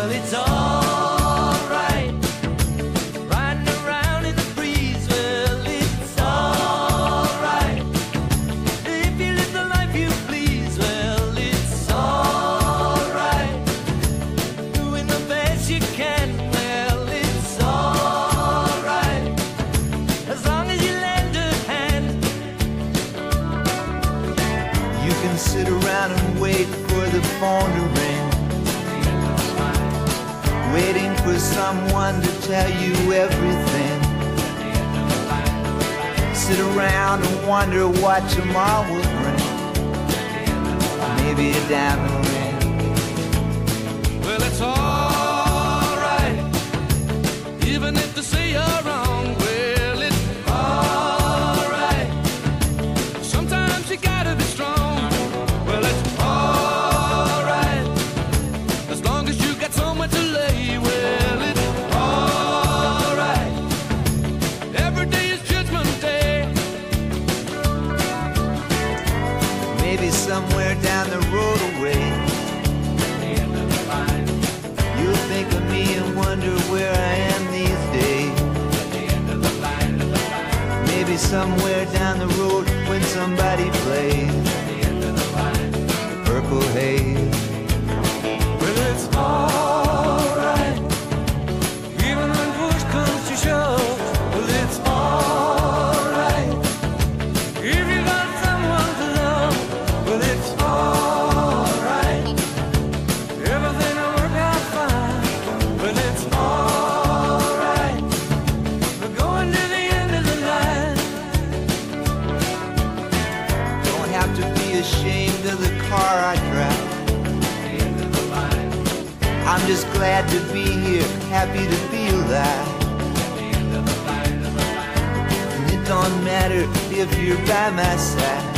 Well, it's alright, riding around in the breeze. Well, it's alright, if you live the life you please. Well, it's alright, doing the best you can. Well, it's alright, as long as you lend a hand. You can sit around and wait for the phone to ring, waiting for someone to tell you everything. Sit around and wonder what tomorrow will bring. Maybe a diamond ring. Well, it's alright, even if they say you're wrong. Well, it's alright, sometimes you gotta be strong. Well, it's alright, as long as you got somewhere to lay. Well, it's alright, every day is Judgment Day. Maybe somewhere down the road away, at the end of the line, you'll think of me and wonder where I am these days. At the end of the line, maybe somewhere down the road when somebody plays at the end of the line, the Purple Haze. Well, it's alright, even when push comes to shove. Well, it's alright, if you got someone to love. Well, it's alright, everything will work out fine. Well, it's alright, we're going to the end of the line. Don't have to be ashamed of the car I drive. I'm just glad to be here, happy to be alive. And it don't matter if you're by my side.